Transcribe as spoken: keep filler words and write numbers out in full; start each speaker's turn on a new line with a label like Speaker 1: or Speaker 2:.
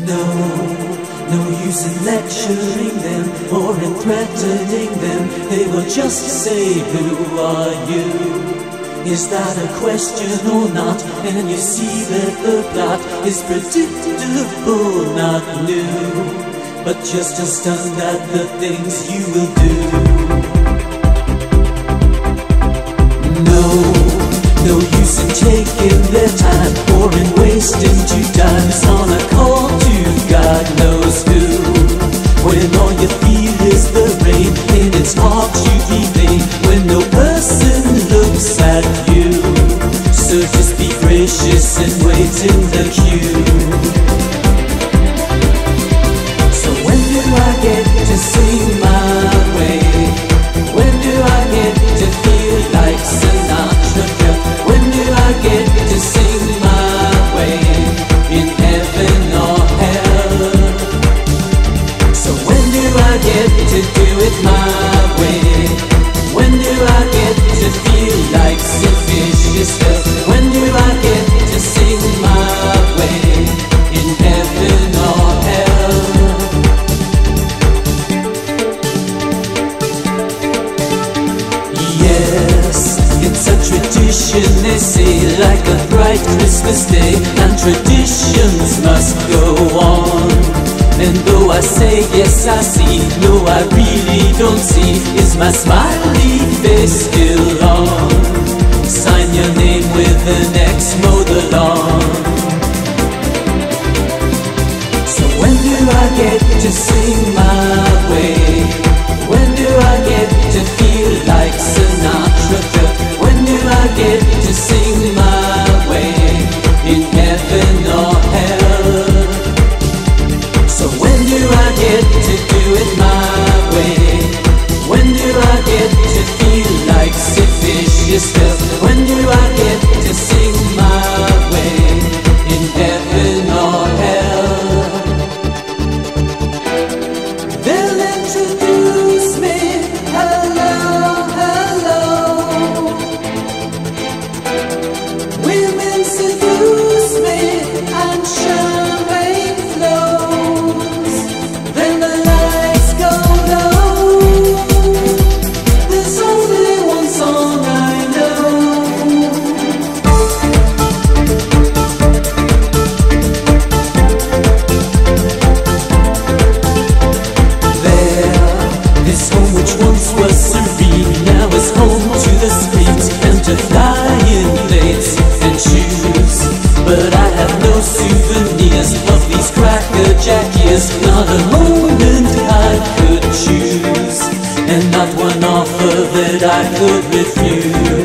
Speaker 1: No, no use in lecturing them or in threatening them. They will just say, who are you? Is that a question or not? And you see that the plot is predictable, not new, but just a stunt at the things you will do. No, no use in taking their time or in wasting two dimes on a call to God knows who, when all you feel is the rain and it's hard to be vain when no person looks at you. So just be gracious and wait in the queue. So when do I get to sing my way? When do I get to feel like Sinatra? When do I get to sing my way in heaven or hell? So when do I get to do it my way? When do I get to feel like Sid Vicious does? When do I get to sing my way in heaven or hell? Yes, it's a tradition, they say, like a bright Christmas day, and traditions must go on. And though I say yes I see, no I really don't see, is my smiley face still on? Sign your name with an X, mow the lawn. So when do I get to sing my way? When do I get to feel like Sinatra? When do I get to sing my way in heaven or hell? So when do I get to do it my way? When do I get to feel like Sid Vicious does? When do I get to sing my way in heaven or hell? They'll introduce me, hello, hello. Women seduce me and champagne flows. Then the lights go low. There's only one song I know. There, this home which once was serene now is home to the screams and to flying planes and shoes. But I have no souvenirs of these crackerjack years, not a moment I could choose, and not one offer that I could refuse.